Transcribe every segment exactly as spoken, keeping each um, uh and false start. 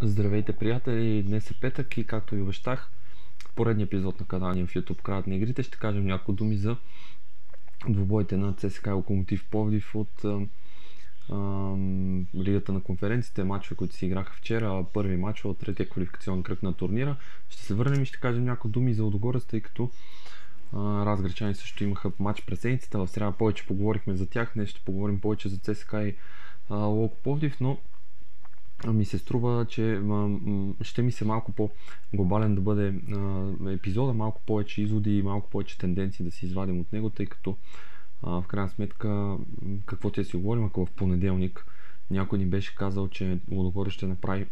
Здравейте, приятели! Днес е петък и, както ви обещах, в поредния епизод на канала ни в YouTube Краят на игрите ще кажем няколко думи за двубоите на ЦСКА Локомотив Пловдив от а, а, Лигата на конференциите, мачове, които се играха вчера, първи мач от третия квалификационен кръг на турнира. Ще се върнем и ще кажем няколко думи за Лудогорец, тъй като а, разграчани също имаха матч през седмицата. В сряда повече поговорихме за тях, днес ще поговорим повече за ЦСКА и а, Локо Пловдив, но ми се струва, че ще ми се малко по-глобален да бъде а, епизода, малко повече изводи и малко повече тенденции да си извадим от него, тъй като а, в крайна сметка какво те си говорим, ако в понеделник някой ни беше казал, че Лудогорец ще направи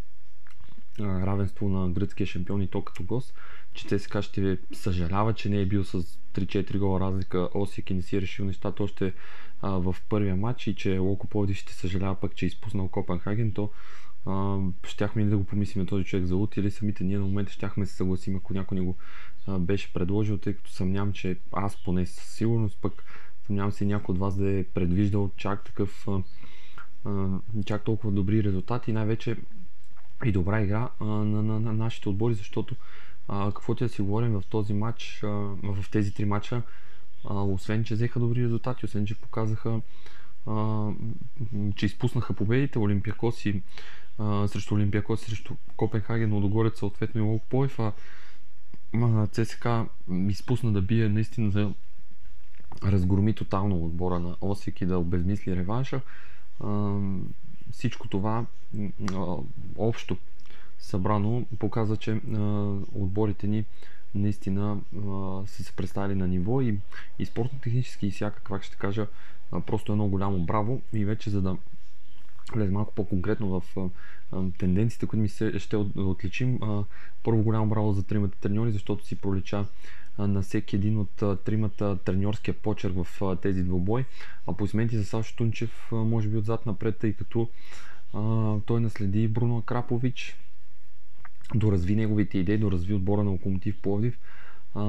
а, равенство на гръцкия шампион и то като гост, че ЦСКА ще съжалява, че не е бил с три-четири гола разлика Осijek и не си е решил нещата още а, в първия матч и че Локо Пловдив ще съжалява пък, че е изпуснал Копенхаген, то а, щяхме ли да го помислим този човек за луд или самите ние на момента щяхме се съгласим, ако някой ни го а, беше предложил, тъй като съмнявам, че аз поне със сигурност, пък съмнявам се някой от вас да е предвиждал чак такъв а, а, чак толкова добри резултати и най-вече и добра игра а, на, на, на нашите отбори, защото а, каквото да си говорим в този матч, а, в тези три матча, а, освен че взеха добри резултати, освен че показаха, а, че изпуснаха победите, Олимпиакос и а, срещу Олимпиакос, срещу Копенхаген, Лудогорец, съответно и Локо Пловдив, а, а ЦСКА изпусна да бие наистина да разгроми тотално отбора на Осijek и да обезмисли реванша. А, всичко това а, общо събрано показва, че а, отборите ни наистина а, са се представили на ниво и, и спортно-технически и всякак, как ще кажа, а, просто едно голямо браво. И вече за да влезе малко по-конкретно в а, а, тенденциите, които ми се, ще от, отличим, а, първо голямо браво за тримата треньори, защото си пролича а, на всеки един от а, тримата треньорския почерк в а, тези двубой. Аплодисменти за Сашо Тунчев, а, може би отзад напред, тъй като а, той наследи Бруно Акрапович, доразви неговите идеи, доразви отбора на Локомотив Пловдив а,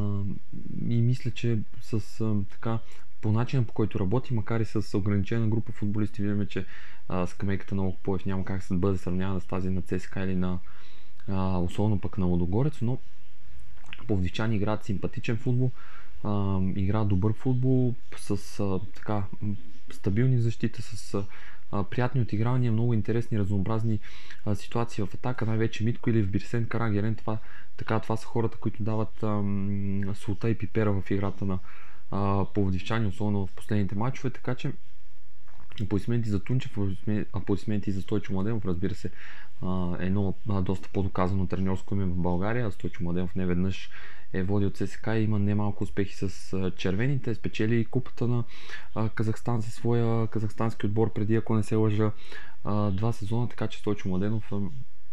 и мисля, че с а, така по начина, по който работи, макар и с ограничена група футболисти, виждаме, че а, скамейката на Локо Пловдив няма как да бъде сравнявана с тази на ЦСКА или на а, особено пък на Лудогорец, но пловдивчани играят симпатичен футбол, а, играят добър футбол с а, така стабилни защита, с а, приятни отигравания, много интересни, разнообразни а, ситуации в атака, най-вече Митко или в Бирсен Карагерен. Това, така, това са хората, които дават ам, солта и пипера в играта на а, пловдивчани, особено в последните матчове, така че аплодисменти за Тунчев, аплодисменти за Стойчо Младенов, разбира се, а, едно а, доста по-доказано треньорско име в България. Стойчо Младенов не веднъж е водил ЦСКА и има немалко успехи с а, червените. Спечели купата на а, Казахстан със своя казахстански отбор преди, ако не се лъжа, а, два сезона, така че Стойчо Младенов а,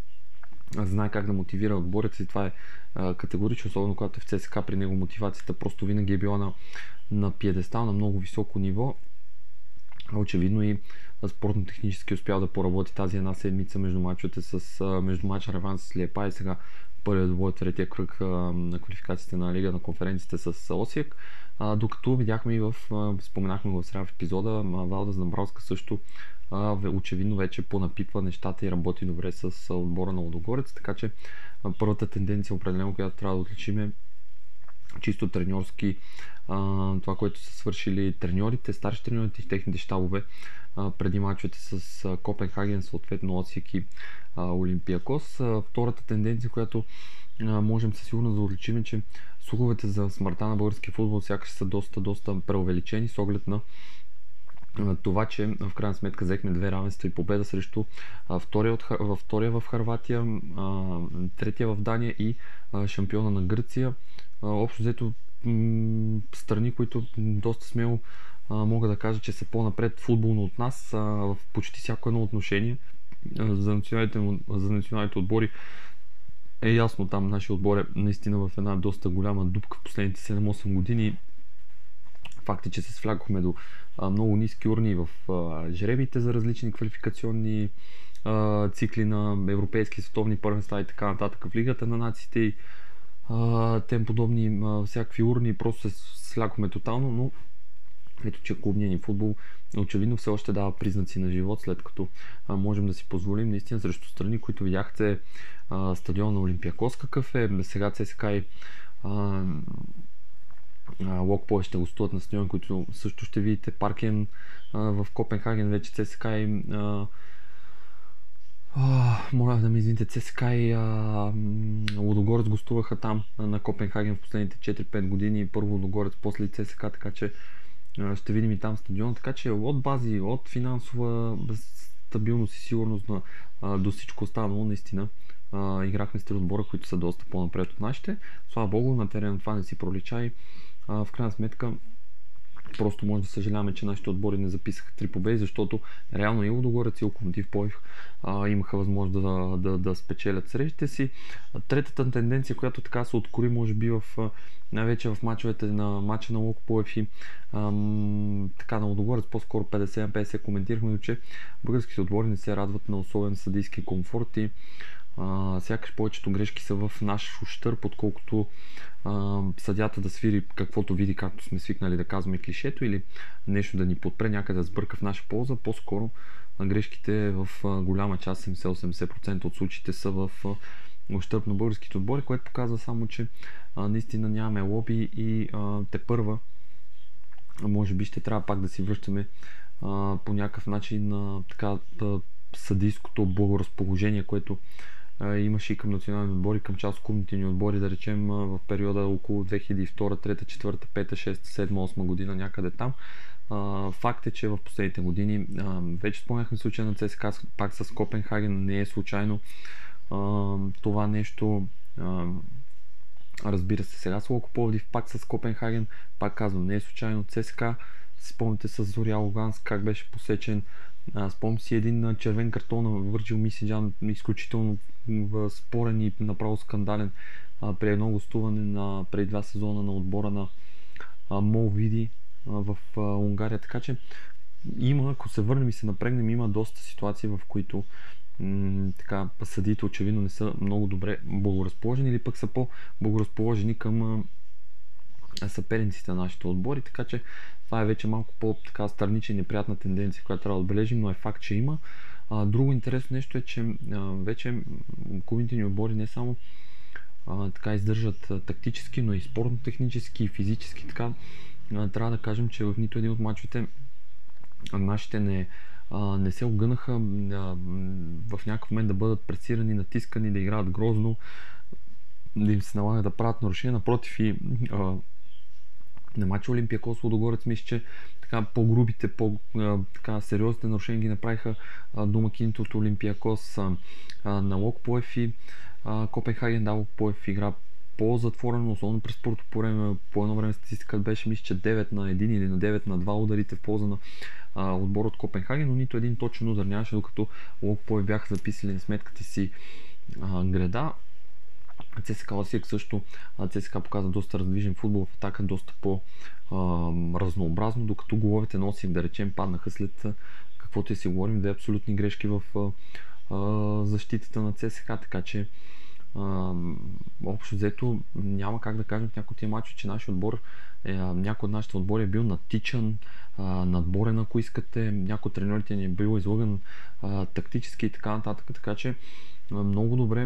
знае как да мотивира отбореца и това е а, категорично, особено когато е в ЦСКА, при него мотивацията просто винаги е била на, на пиедестал, на много високо ниво. Очевидно и спортно-технически успял да поработи тази една седмица между мачовете с между матча Реван с Лиепай и сега първият двубой от третия кръг на квалификациите на Лига на конференциите с Osijek. А, докато видяхме и в, споменахме го в сряда в епизода, Валдас Дамбровска също а, очевидно вече понапипва нещата и работи добре с отбора на Лудогорец, така че а, първата тенденция определено, която трябва да отличим е чисто треньорски, а, това, което са свършили треньорите, старши треньорите и техните щабове а, преди мачовете с а, Копенхаген, съответно Osijek и а, Олимпиакос. А, втората тенденция, която а, можем със сигурност да отличим е, че слуховете за смъртта на българския футбол сякаш са доста, доста преувеличени с оглед на това, че в крайна сметка взехме две равенства и победа срещу а, втория, от, във втория в Хърватия, а, третия в Дания и а, шампиона на Гърция. А, общо взето м- страни, които доста смело а, мога да кажа, че са по-напред футболно от нас а, в почти всяко едно отношение. А, за, националните, за националните отбори е ясно, там нашия отбор е наистина в една доста голяма дупка в последните седем-осем години. Факт е, че се свлякохме до а, много ниски урни в а, жребиите за различни квалификационни а, цикли на европейски световни първенства и така нататък в Лигата на нациите и а, тем подобни а, всякакви урни. Просто се свлякохме тотално, но Ето, че клубният ни футбол очевидно все още дава признаци на живот, след като а, можем да си позволим наистина срещу страни, които видяхте а, стадион на Олимпиакос какъв е, сега ЦСКА и а, Локпо ще гостуват на стадион, които също ще видите. Паркен а, в Копенхаген, вече ЦСКА и а, а, моля да ме извините, ЦСКА и а, Лудогорец гостуваха там на Копенхаген в последните четири-пет години. Първо Лудогорец, после и ЦСКА, така че а, ще видим и там стадион. Така че от бази, от финансова стабилност и сигурност на, а, до всичко останало, наистина а, играхме с три отбора, които са доста по-напред от нашите. Слава Богу, на терена това не си пролича и а, в крайна сметка просто може да съжаляваме, че нашите отбори не записаха три победи, защото реално и Лудогорец и Локомотив Пловдив а, имаха възможност да, да, да спечелят срещите си. Третата тенденция, която така се откори, може би в, най-вече в мачовете на матча на Локо Пловдив и ам, така на Лудогорец, по-скоро петдесет на петдесет коментирахме, че българските отбори не се радват на особен съдийски комфорт и Uh, сякаш повечето грешки са в наш ущърб, отколкото uh, съдята да свири каквото види, както сме свикнали да казваме клишето, или нещо да ни подпре някъде да сбърка в наша полза. По-скоро uh, грешките в uh, голяма част, седемдесет-осемдесет процента от случаите, са в uh, ущърб на българските отбори, което показва само, че uh, наистина нямаме лоби и uh, тепърва може би ще трябва пак да си връщаме uh, по някакъв начин uh, така uh, съдийското благоразположение, което имаше и към национални отбори, към част от клубните ни отбори, да речем в периода около две хиляди и втора, трета, четвърта, пета, шеста, седма, осма година, някъде там. Факт е, че в последните години, вече спомняхме случая на ЦСКА пак с Копенхаген, не е случайно това нещо. Разбира се, сега с Локо Пловдив, пак с Копенхаген, пак казвам, не е случайно. ЦСКА, спомните с Зоря Луганск как беше посечен. Спомням си един червен картон на Върджил Мисиджан, изключително спорен и направо скандален а, при едно гостуване на преди два сезона на отбора на а, Мол Види а, в а, Унгария. Така че има, ако се върнем и се напрегнем, има доста ситуации, в които м- така, съдиите очевидно не са много добре благоразположени или пък са по-благоразположени към а, съперниците на нашите отбори, така че това е вече малко по-така странична и неприятна тенденция, която трябва да отбележим, но е факт, че има. А, друго интересно нещо е, че а, вече клубните ни отбори не само а, така издържат а, тактически, но и спортно-технически и физически. Така а, трябва да кажем, че в нито един от мачовете нашите не, а, не се огънаха а, в някакъв момент да бъдат пресирани, натискани, да играят грозно, да им се налага да правят нарушения. Напротив, и а, на матча Олимпиакос Лудогорец, мисля, че така по-грубите, по-сериозните нарушения ги направиха а, домакините от Олимпиакос. А, а, на Локо Пловдив и а, Копенхаген. Да, Локо Пловдив игра по-затворено, особено през първото по време. По едно време статистиката беше, мисля, че девет на един или на девет на два ударите в полза на а, отбора от Копенхаген, но нито един точен удар нямаше, докато Локо Пловдив бяха записали на сметката си а, греда. ЦСКА Ласик също, ЦСКА показа доста раздвижен футбол в атака, доста по-разнообразно, докато головете на Осип, да речем, паднаха след каквото и си говорим, да е абсолютни грешки в а, а, защитата на ЦСКА, така че а, общо взето няма как да кажем в някои от тия мачове, че нашия отбор, е, някой от нашите отбори е бил натичан, а, надборен, ако искате, някой от треньорите ни е бил излъган а, тактически и така нататък, така че а, много добре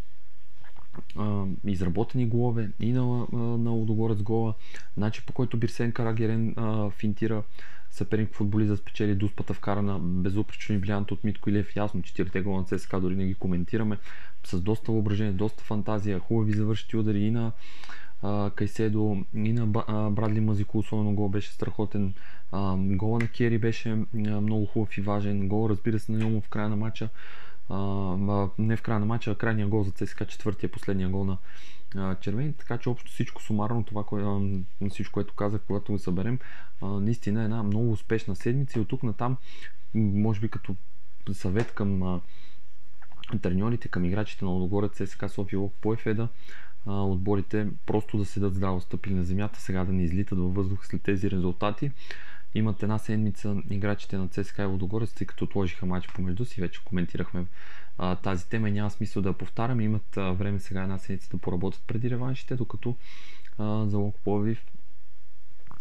Uh, изработени голове и на, uh, на Лудогорец гола, начин по който Бирсен Карагерен uh, финтира съперник футболист да спечели дуспата, вкарана безупречно и влиянато от Митко Илиев. Ясно, четирите гола на ЦСКА дори не ги коментираме, с доста въображение, доста фантазия, хубави завършити удари и на uh, Кайседо, и на uh, Брадли Мазико, особено гол беше страхотен. Uh, гола на Кери беше uh, много хубав и важен. Гол, разбира се, на Йомо в края на матча. Uh, не в края на матча, а крайния гол за ЦСКА, четвъртия, последния гол на uh, червените, така че общо всичко сумарно, това, кое, uh, всичко, което казах, когато го съберем, uh, наистина е една много успешна седмица и от тук натам, може би като съвет към uh, треньорите, към играчите на Лудогорец, ЦСКА, София, Локо Пловдив е да uh, отборите просто да седат здраво стъпили на земята, сега да не излитат във въздуха след тези резултати. Имат една седмица играчите на ЦСКА и Лудогорец, тъй като отложиха матч помежду си, вече коментирахме а, тази тема и няма смисъл да я повтарям. Имат а, време сега една седмица да поработят преди реваншите, докато а, за Локо Пловдив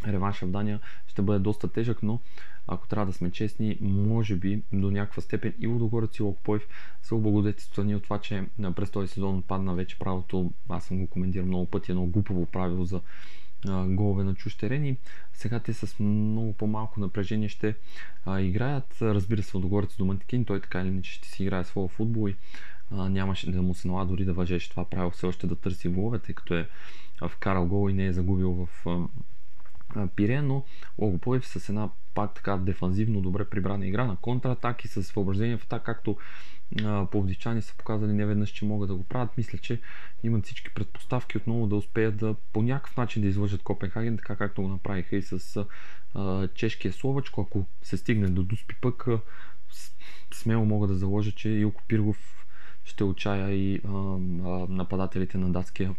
реванша в Дания ще бъде доста тежък, но ако трябва да сме честни, може би до някаква степен и Лудогорец и Локопоев са облагодетелствани от това, че през този сезон падна вече правото, аз съм го коментирал много пъти, едно глупаво правило за а, голове на чужд терен и сега те с много по-малко напрежение ще а, играят. Разбира се, Лудогорец до Мантикин, той така или иначе ще си играе своя футбол и а, нямаше да му се налага дори да въжеше това правило все още да търси голове, тъй като е вкарал гол и не е загубил в а, Пирея, но Логопоев с една пак така дефанзивно добре прибрана игра на контратаки с въображение в атака, както пловдивчани са показали неведнъж, че могат да го правят. Мисля, че имат всички предпоставки отново да успеят да по някакъв начин да излъжат Копенхаген, така както го направиха и с а, чешкия Словачко. Ако се стигне до Дуспи пък, а, смело мога да заложа, че Илко Пиргов ще отчая и а, а, нападателите на датския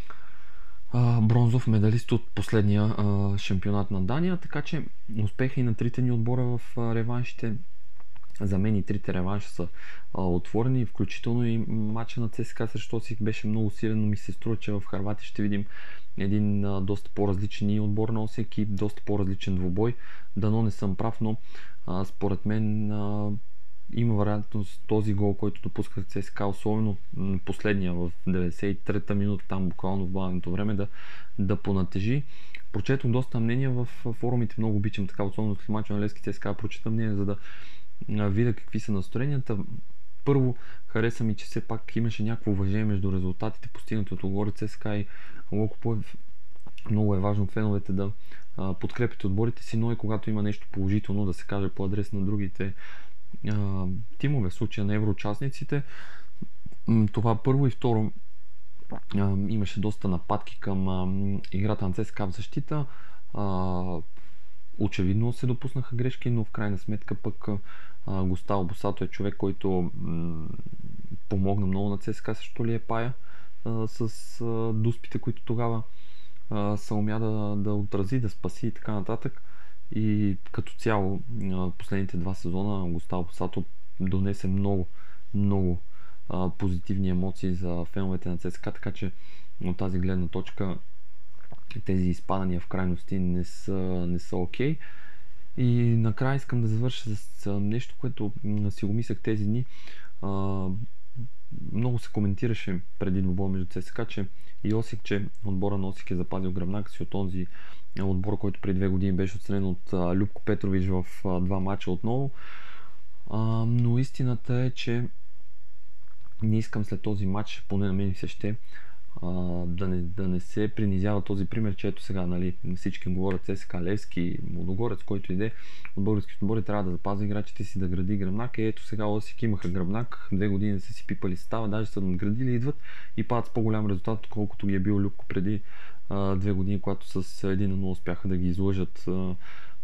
бронзов медалист от последния а, шампионат на Дания, така че успеха и на трите ни отбора в а, реваншите. За мен и трите реванша са а, отворени, включително и матча на ЦСКА срещу Осик беше много силен, но ми се струва, че в Хърватия ще видим един а, доста по-различен и отбор на Осик и доста по-различен двубой. Дано не съм прав, но а, според мен а, има вероятност този гол, който допусках ЦСКА, особено последния в деветдесет и трета минута, там буквално в главното време, да, да понатежи. Прочетох доста мнения в форумите, много обичам така, особено след мача на Левски ЦСКА, прочета мнения, за да видя какви са настроенията. Първо, хареса ми, че все пак имаше някакво уважение между резултатите, постигнати от Логорец ЦСКА и Локопоев. Много е важно феновете да подкрепят отборите си, но и когато има нещо положително да се каже по адрес на другите Uh, тимове, в случая на евроучастниците. Това първо и второ, uh, имаше доста нападки към uh, играта на ЦСКА в защита. Uh, очевидно се допуснаха грешки, но в крайна сметка пък uh, Густаво Босато е човек, който uh, помогна много на ЦСКА срещу Лиепая uh, с uh, дуспите, които тогава uh, се умя да, да отрази, да спаси и така нататък. И като цяло последните два сезона Густаво Босато донесе много, много а, позитивни емоции за феновете на ЦСКА, така че от тази гледна точка тези изпадания в крайности не са, не са окей. И накрая искам да завърша с нещо, което си го мислех тези дни. А, много се коментираше преди двубой между ЦСКА, че и Осик, че отбора на Осик е запазил гръбнака си от този отбор, който преди две години беше отстранен от а, Любко Петрович в а, два мача отново. А, но истината е, че не искам след този матч, поне на мен се ще, а, да, не, да не се принизява този пример, че ето сега, нали, всички говорят ЦСКА, Левски, Лудогорец, който иде от българските отбори, трябва да запази играчите си, да гради гръбнак. И ето сега Осик имаха гръбнак, две години да са си пипали става, даже са надградили, идват и падат с по-голям резултат, колкото ги е бил Любко преди а, две години, когато с един на нула успяха да ги излъжат. А,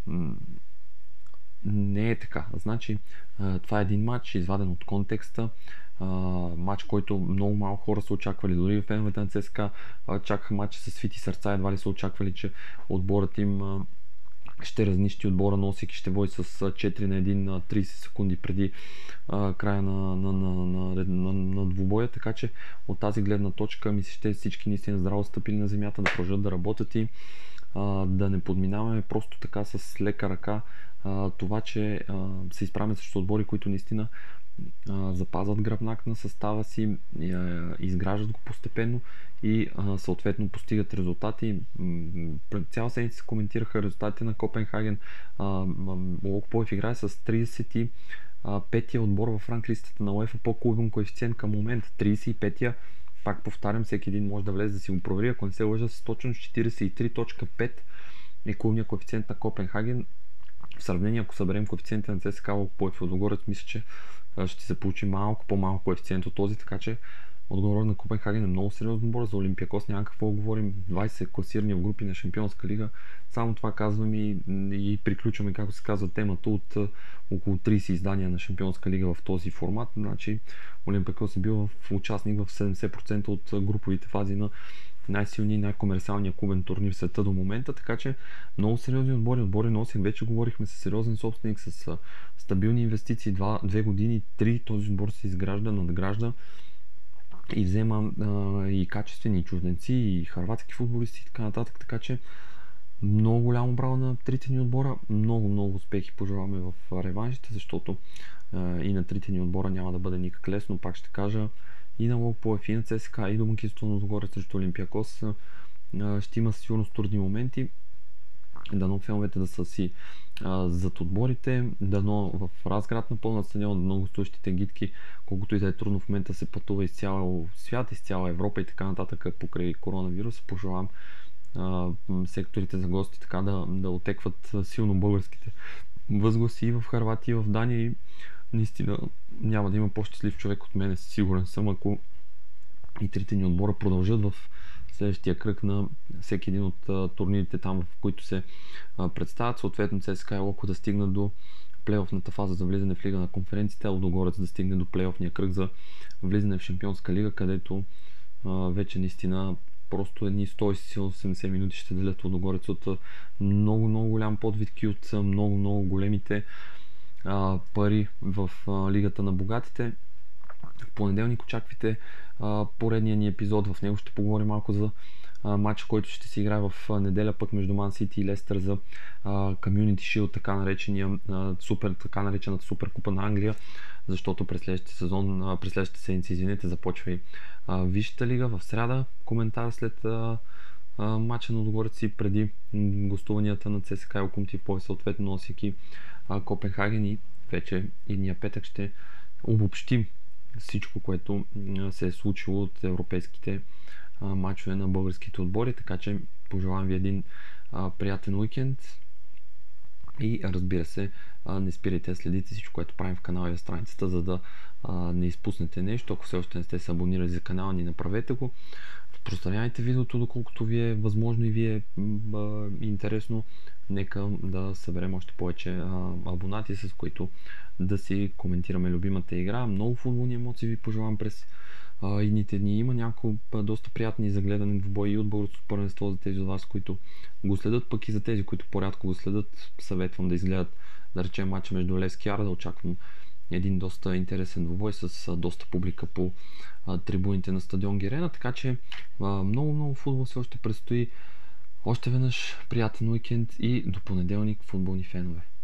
не е така. Значи, а, това е един матч, изваден от контекста. Uh, матч, който много малко хора са очаквали, дори феновете на ЦСКА uh, чакаха матча с свити сърца, едва ли са очаквали, че отборът им uh, ще разнищи отбора на Осик и ще води с четири на едно на трийсет секунди преди uh, края на, на, на, на, на, на двубоя, така че от тази гледна точка ми се ще всички наистина здраво стъпили на земята, да продължат да работят и uh, да не подминаваме просто така с лека ръка uh, това, че uh, се изправяме срещу отбори, които наистина запазват гръбнак на състава си, изграждат го постепенно и съответно постигат резултати. Цяла седмица се коментираха резултатите на Копенхаген. Локопоев играе с трийсет и петия отбор в ранглистата на УЕФА по клубен коефициент към момента. трийсет и петия, пак повтарям, всеки един може да влезе да си го провери, ако не се лъжа, с точност четирийсет и три цяло пет е клубният коефициент на Копенхаген. В сравнение, ако съберем коефициентите на ЦСКА, Локопоев и Лудогорец, мисля, че ще се получи малко по-малко коефициент от този, така че отгоре на Копенхаген е много сериозен отбор. За Олимпиакос няма какво да говорим. двайсет класирани в групи на Шампионска лига. Само това казвам и, и приключваме, както се казва, темата от около трийсет издания на Шампионска лига в този формат. Значи Олимпиакос е бил в участник в седемдесет процента от груповите фази на най-силния и най-комерциалния клубен турнир в света до момента, така че много сериозни отбори. Отбори на Осик вече говорихме с сериозен собственик, с стабилни инвестиции, два, две години, три, този отбор се изгражда, надгражда и взема а, и качествени чужденци, и хърватски футболисти и така нататък, така че Много голямо браво на трите ни отбора, много, много успехи пожелаваме в реваншите, защото а, и на трите ни отбора няма да бъде никак лесно, пак ще кажа. И на Локоплов, и на ЦСКА, и домакинството на Лудогорец срещу Олимпиакос а, ще има сигурно трудни моменти. Дано феновете да са си а, зад отборите, дано в Разград на пълна стадион, дано гостуващите гидки, колкото и да е трудно в момента се пътува из цял свят, из цяла Европа и така нататък покрай коронавируса. Пожелавам а, секторите за гости така да, да отекват силно българските възгласи и в Хърватия, и в Дания, и наистина няма да има по-щастлив човек от мен, сигурен съм, ако и трите ни отбора продължат в следващия кръг на всеки един от а, турнирите там, в които се а, представят. Съответно ЦСКА и Локо да стигнат до плейофната фаза за влизане в Лига на конференците, а Лудогорец да стигне до плейофния кръг за влизане в Шампионска лига, където а, вече наистина просто едни сто и осемдесет минути ще делят Лудогорец от много, много голям подвидки, от много, много големите а, пари в а, Лигата на богатите. В понеделник очаквайте а, поредния ни епизод. В него ще поговорим малко за а, матча, който ще се играе в а, неделя пък между Ман Сити и Лестър за а, Community Shield, така наречения а, супер, така наречената Суперкупа на Англия, защото през следващия сезон, а, през следващата седмица, извинете, започва и а, Висшата лига. В сряда коментар след а, а, матча на Лудогорец и преди гостуванията на ЦСКА и Локомотив Пловдив, съответно носейки а, Копенхаген, и вече идния петък ще обобщим всичко, което се е случило от европейските а, мачове на българските отбори, така че пожелавам ви един а, приятен уикенд и разбира се, а, не спирайте да следите всичко, което правим в канала и в страницата, за да а, не изпуснете нещо. Ако все още не сте се абонирали за канала ни, направете го. Разпространявайте видеото, доколкото ви е възможно и ви е а, интересно. Нека да съберем още повече а, абонати, с които да си коментираме любимата игра. Много футболни емоции ви пожелавам през а, едните дни. Има няколко доста приятни за гледане в бой и от българското първенство за тези от вас, които го следят, пък и за тези, които по-рядко го следят. Съветвам да изгледат, да речем, матча между Левски и Арда. Очаквам един доста интересен двубой с а, доста публика по а, трибуните на стадион Герена, така че много-много футбол все още предстои. Още веднъж приятен уикенд и до понеделник, футболни фенове!